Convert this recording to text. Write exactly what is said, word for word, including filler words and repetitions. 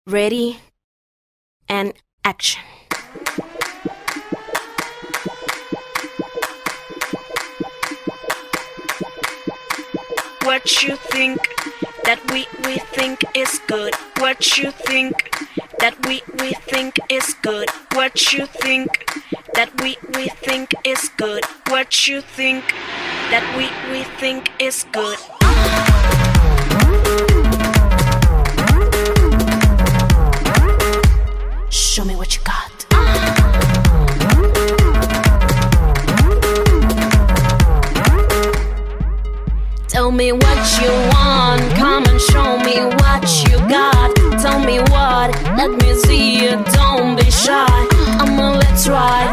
Ready and action. What you think that we we think is good? What you think that we we think is good? What you think that we we think is good? What you think that we we think is good? Show me what you got. Tell me what you want, come and show me what you got. Tell me what, let me see you, don't be shy. I'ma let's ride.